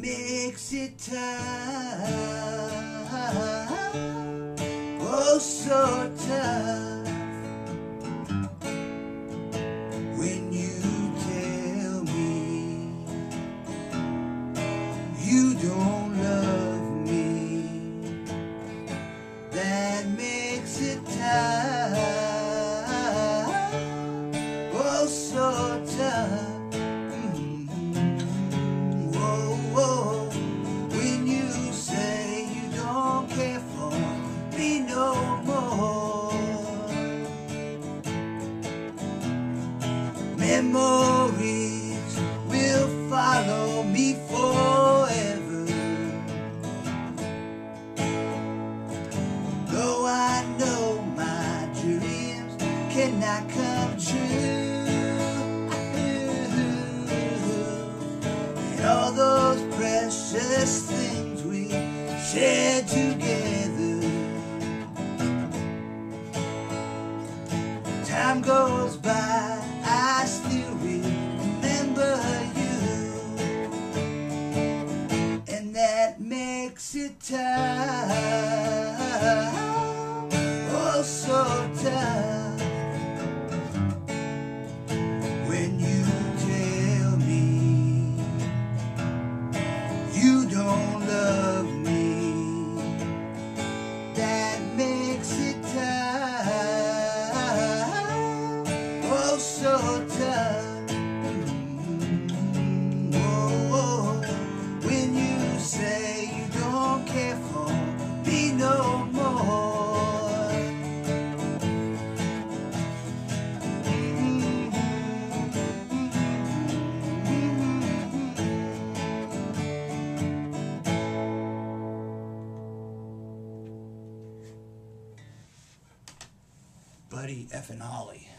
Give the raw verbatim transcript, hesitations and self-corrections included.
makes it tough, oh so tough, when you tell me you don't love me. That makes it tough, oh so tough. Memories will follow me forever, though I know my dreams cannot come true. And all those precious things we shared together, time goes by, I still remember you, and that makes it tough, oh so tough, when you tell me you don't love me. That makes it tough, oh so tough. Oh, oh, when you say you don't care for me no more. Buddy effing Ollie.